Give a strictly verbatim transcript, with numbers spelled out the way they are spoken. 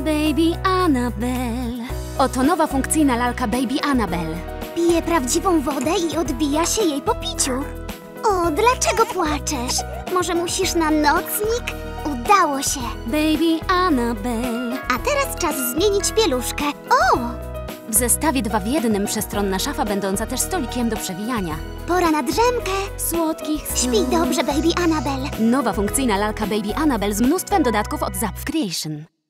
Baby Annabelle. Oto nowa funkcyjna lalka Baby Annabelle. Pije prawdziwą wodę i odbija się jej po piciu. O, dlaczego płaczesz? Może musisz na nocnik? Udało się. Baby Annabelle. A teraz czas zmienić pieluszkę. O! W zestawie dwa w jednym przestronna szafa, będąca też stolikiem do przewijania. Pora na drzemkę. Słodkich snów. Śpi dobrze, Baby Annabelle. Nowa funkcyjna lalka Baby Annabelle z mnóstwem dodatków od Zap Creation.